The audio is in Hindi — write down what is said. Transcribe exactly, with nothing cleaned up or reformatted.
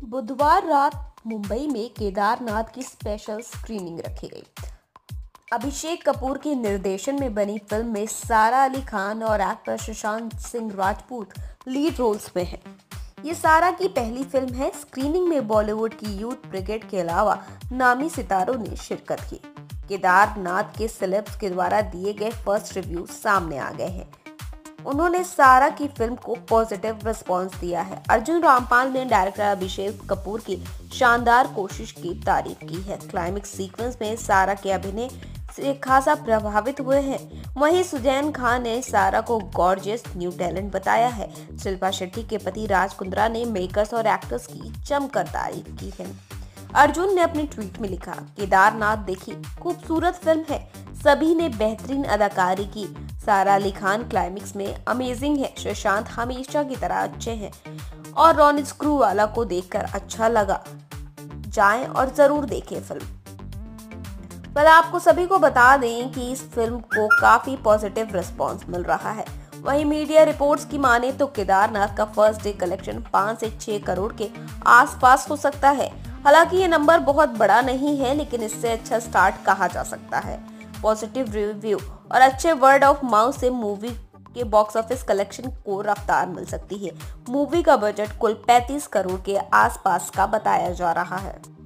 बुधवार रात मुंबई में केदारनाथ की स्पेशल स्क्रीनिंग रखी गई। अभिषेक कपूर के निर्देशन में बनी फिल्म में सारा अली खान और actor Sushant Singh Rajput lead roles में हैं। ये सारा की पहली फिल्म है। स्क्रीनिंग में बॉलीवुड की यूथ ब्रिगेड के अलावा नामी सितारों ने शिरकत की। केदारनाथ के सेलेब्स के द्वारा दिए गए फर्स्ट रिव्यू सामने आ गए हैं। उन्होंने सारा की फिल्म को पॉजिटिव रिस्पांस दिया है। अर्जुन रामपाल ने डायरेक्टर अभिषेक कपूर की शानदार कोशिश की तारीफ की है। क्लाइमेक्स सीक्वेंस में सारा के अभिनय से खासा प्रभावित हुए हैं। वहीं सुजैन खान ने सारा को गॉर्जियस न्यू टैलेंट बताया है। शिल्पा शेट्टी के पति राज कुंद्रा ने मेकर्स और एक्टर्स की जमकर तारीफ की है। अर्जुन ने अपने ट्वीट में लिखा, केदारनाथ देखिए, खूबसूरत फिल्म है, सभी ने बेहतरीन अदाकारी की। सारा अली खान क्लाइमेक्स में अमेजिंग है। सुशांत हमेशा की तरह अच्छे हैं और रॉन स्क्रू वाला को देखकर अच्छा लगा। जाएं और जरूर देखें फिल्म। पर आपको सभी को बता दें कि इस फिल्म को काफी पॉजिटिव रिस्पांस मिल रहा है। वहीं मीडिया रिपोर्ट्स की माने तो केदारनाथ का फर्स्ट डे कलेक्शन पाँच से छह करोड़ के आसपास हो सकता है। हालांकि ये नंबर बहुत बड़ा नहीं है, लेकिन इससे अच्छा स्टार्ट कहा जा सकता है। पॉजिटिव रिव्यू और अच्छे वर्ड ऑफ माउथ से मूवी के बॉक्स ऑफिस कलेक्शन को रफ्तार मिल सकती है। मूवी का बजट कुल पैंतीस करोड़ के आसपास का बताया जा रहा है।